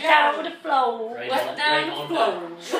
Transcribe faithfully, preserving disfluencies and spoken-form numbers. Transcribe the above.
down the floor. Right Went on- down right the on floor. the-